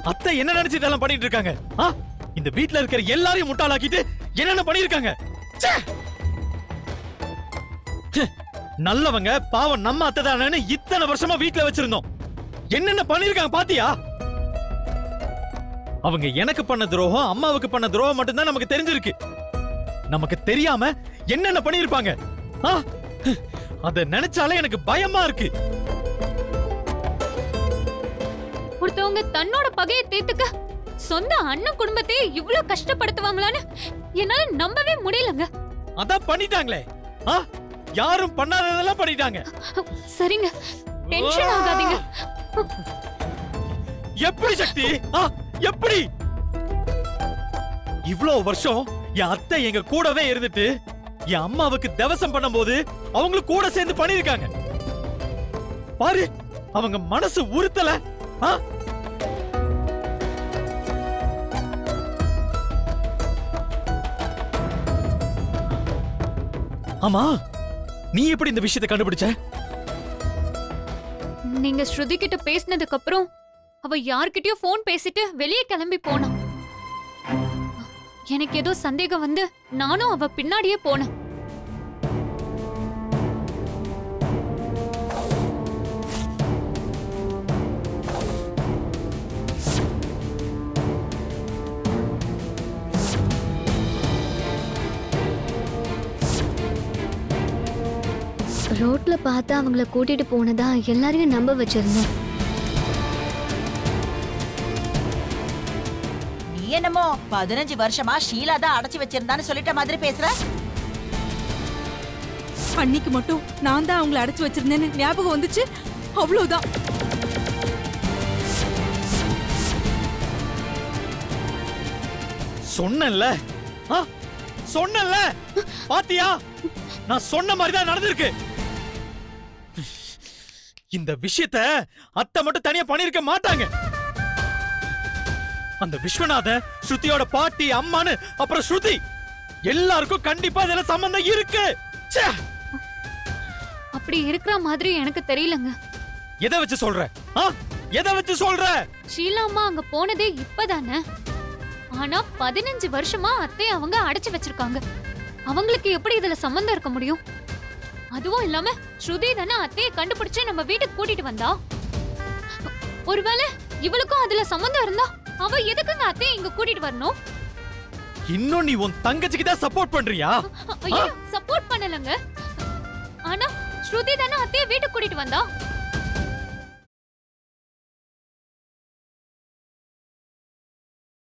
அத்தை என்ன நினைச்சு இதெல்லாம் பண்ணிட்டு இருக்காங்க? இந்த வீட்ல இருக்கிற எல்லாரையும் முட்டாளாக்கிட்டு என்னென்ன பண்ணிருக்காங்க? நல்லவங்க பாவம் நம்ம அத்தை தானேன்னு இத்தனை வருஷமா வீட்ல வச்சிருந்தோம். என்னென்ன பண்ணிருக்காங்க பாத்தியா? அவங்க எனக்கு பண்ண துரோகம், அம்மாவுக்கு பண்ண துரோகம் மட்டும்தான் நமக்கு தெரிஞ்சிருக்கு. நமக்கு தெரியாம என்னென்ன பண்ணிருப்பாங்க? அத நினைச்சாலே எனக்கு பயமா இருக்கு. ஒருத்தவங்க தன்னோட பகையை தீர்த்துக்க சொந்த அண்ணன் குடும்பத்தையே இவ்ளோ கஷ்டப்படுத்துவாங்களான்னு என்னால நம்பவே முடியலங்க. அதான் பண்ணிட்டாங்களே. யாரும் பண்ணாததெல்லாம் பண்ணிட்டாங்க. சரிங்க, டென்ஷன் ஆகாதீங்க. எப்படி சக்தி? எப்படி? இவ்ளோ வருஷம் என் அத்தை எங்க கூடவே இருந்துட்டு என் அம்மாவுக்கு தவசம் பண்ணும்போது அவங்களும் கூட சேர்ந்து பண்ணிருக்காங்க. பாரு, அவங்க மனசு உறுத்தல. ஆமா, நீ எப்படி இந்த விஷயத்தை கண்டுபிடிச்ச? நீங்க ஸ்ருதி கிட்ட பேசினதுக்கு அப்புறம் அவ யார்கிட்டயோ போன் பேசிட்டு வெளியே கிளம்பி போனா. எனக்கு ஏதோ சந்தேகம் வந்து நானும் அவ பின்னாடியே போனேன். ரோட்ல பார்த்து அவங்கள கூட்டிட்டு போனதா எல்லாரையும் நம்ப வச்சிருந்தேன். நீ என்னமோ 15 வருஷமா ஷீலா தான் அடைச்சு வச்சிருந்தான்னு சொல்லிட்ட மாதிரி பேசுற. அன்னைக்கு மட்டும் நான் தான் அவங்கள அடைச்சு வச்சிருந்தேன்னு ஞாபகம் வந்துச்சு, அவ்வளவுதான். சொன்னல சொன்னல, பாத்தியா? நான் சொன்ன மாதிரிதான் நடந்திருக்கு. இந்த விஷயத்தை அத்தை மட்டும் தனியா பண்ணிருக்க மாட்டாங்க. அந்த விஸ்வநாத, ஸ்ருதியோட பாட்டி, அம்மானு அப்புறம் ஸ்ருதி எல்லாருக்கும் கண்டிப்பா இதுல சம்பந்தம் இருக்கு. அப்படி இருக்கிற மாதிரி எனக்கு தெரியலங்க. எதை வச்சு சொல்ற? எதை வச்சு சொல்ற? ஷீலா அம்மா அங்க போனதே இப்பதானே. ஆனா 15 வருஷமா அத்தை அவங்க அடைச்சு வச்சிருக்காங்க. அவங்களுக்கு எப்படி இதுல சம்பந்தம் இருக்க முடியும்? அதுவும் இல்லாம ஸ்ருதி தானே அத்தையை கண்டுபிடிச்சு நம்ம வீட்டுக்கு கூட்டிட்டு வந்தா. ஒருவேளை இவளுக்கும் அதுல சம்பந்தம் இருந்தா அவ எதுக்குங்க அத்தையை இங்க கூட்டிட்டு வரணும்? இன்னும் நீ உன் தங்கச்சிக்கு தான் சப்போர்ட் பண்றியா? ஐயோ, சப்போர்ட் பண்ணலங்க. ஆனா ஸ்ருதி தானே அத்தையை வீட்டுக்கு கூட்டிட்டு வந்தா.